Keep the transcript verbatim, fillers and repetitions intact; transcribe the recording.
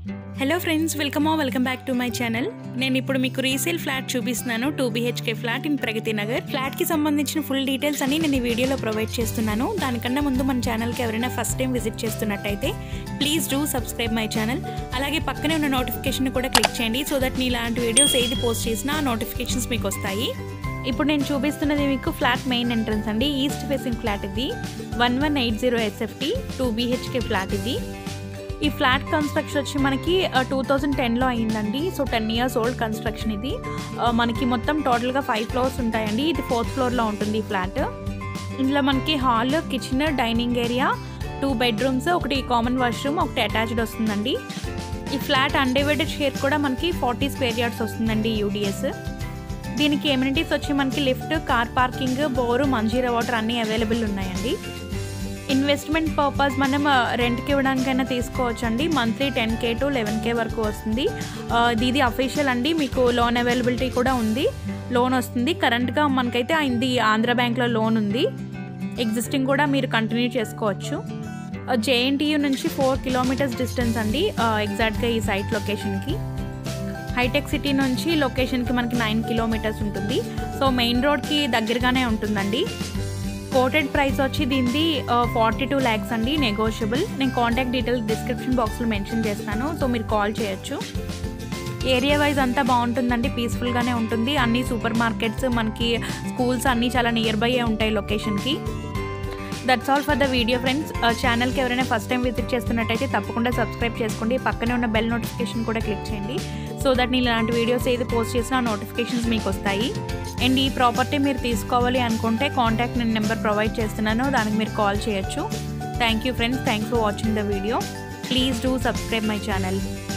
Hello friends, welcome or welcome back to my channel. నేను ఇప్పుడు మీకు రీసేల్ ఫ్లాట్ చూపిస్తున్నాను. Two BHK flat in Pragathi Nagar. Flat కి సంబంధించిన ఫుల్ డీటెయిల్స్ అన్ని నేను ఈ వీడియోలో ప్రొవైడ్ చేస్తున్నాను. దానికన్నా ముందు మన ఛానల్కి ఎవరైనా ఫస్ట్ టైం విజిట్ చేస్తున్నట్టయితే please do subscribe my channel. అలాగే పక్కనే ఉన్న నోటిఫికేషన్ కూడా క్లిక్ చేయండి, సో దట్ నేను ఇలాంటి వీడియోస్ ఏది పోస్ట్ చేసినా ఆ నోటిఫికేషన్స్ మీకు వస్తాయి. ఇప్పుడు నేను చూపిస్తున్నది మీకు ఫ్లాట్ మెయిన్ ఎంట్రన్స్ అండి. ఈస్ట్ ఫేసింగ్ ఫ్లాట్ ఇది. One one eight zero SFT two BHK flat ఇది. ఈ ఫ్లాట్ కన్స్ట్రక్షన్ వచ్చి మనకి టూ థౌజండ్ టెన్లో అయిందండి. So ten years old construction ఇది. మనకి మొత్తం టోటల్గా ఫైవ్ ఫ్లోర్స్ ఉంటాయండి. ఇది ఫోర్త్ ఫ్లోర్లో ఉంటుంది ఈ ఫ్లాట్. ఇందులో మనకి hall, kitchen, dining area, two bedrooms, ఒకటి కామన్ వాష్రూమ్, ఒకటి అటాచ్డ్ వస్తుందండి. ఈ ఫ్లాట్ అన్డివైడెడ్ షేర్ కూడా మనకి ఫార్టీ స్క్వేర్ యార్డ్స్ వస్తుందండి యూడిఎస్. దీనికి ఎమ్యూనిటీస్ వచ్చి మనకి lift, car parking, bore, Manjira water అన్నీ అవైలబుల్ ఉన్నాయండి. ఇన్వెస్ట్మెంట్ పర్పస్ మనం రెంట్కి ఇవ్వడానికైనా తీసుకోవచ్చండి. Monthly ten K to eleven K వరకు వస్తుంది. ఇది అఫీషియల్ అండి. మీకు లోన్ అవైలబిలిటీ కూడా ఉంది, లోన్ వస్తుంది. కరెంట్గా మనకైతే ఇది ఆంధ్ర బ్యాంక్లో లోన్ ఉంది. ఎగ్జిస్టింగ్ కూడా మీరు కంటిన్యూ చేసుకోవచ్చు. జేఎన్టీయూ నుంచి ఫోర్ కిలోమీటర్స్ డిస్టెన్స్ అండి ఎగ్జాక్ట్గా ఈ సైట్ లొకేషన్కి. హైటెక్ సిటీ నుంచి లొకేషన్కి మనకి నైన్ కిలోమీటర్స్ ఉంటుంది. సో మెయిన్ రోడ్కి దగ్గరగానే ఉంటుందండి. కోటెడ్ ప్రైస్ వచ్చి దీనిది ఫార్టీ టూ ల్యాక్స్ అండి, నెగోషియబుల్. నేను కాంటాక్ట్ డీటెయిల్స్ డిస్క్రిప్షన్ బాక్స్లో మెన్షన్ చేస్తాను, సో మీరు కాల్ చేయొచ్చు. ఏరియా వైజ్ అంతా బాగుంటుందండి, పీస్ఫుల్గానే ఉంటుంది. అన్ని సూపర్ మార్కెట్స్, మనకి స్కూల్స్ అన్నీ చాలా నియర్ బై ఉంటాయి లొకేషన్కి. That's all for the video friends. ఛానల్కి ఎవరైనా ఫస్ట్ టైం విజిట్ చేస్తున్నట్టయితే తప్పకుండా సబ్స్క్రైబ్ చేసుకోండి. పక్కనే ఉన్న బెల్ నోటిఫికేషన్ కూడా క్లిక్ చేయండి, సో దట్ నేను ఇలాంటి వీడియోస్ ఏది పోస్ట్ చేసినా నోటిఫికేషన్స్ మీకు వస్తాయి. అండ్ ఈ ప్రాపర్టీ మీరు తీసుకోవాలి అనుకుంటే కాంటాక్ట్ నేను నెంబర్ ప్రొవైడ్ చేస్తున్నాను, దానికి మీరు కాల్ చేయొచ్చు. Thank you friends, thanks for watching the video. Please do subscribe my channel.